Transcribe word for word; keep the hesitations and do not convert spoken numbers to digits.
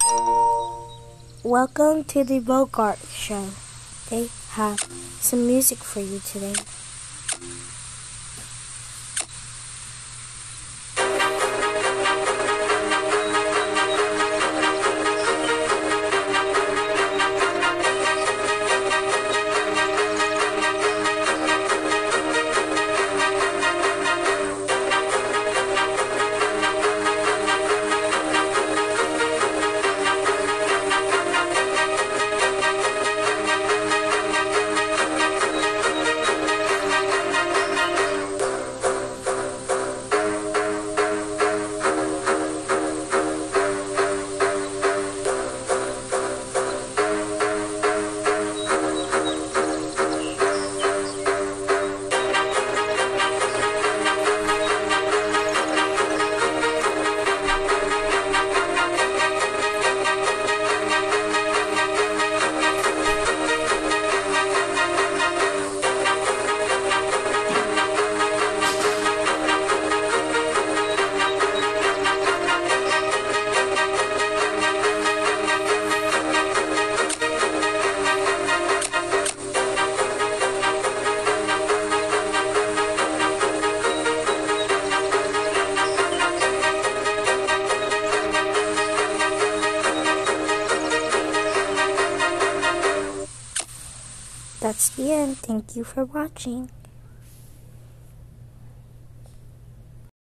Welcome to the Bogart Show. They have some music for you today. That's the end. Thank you for watching.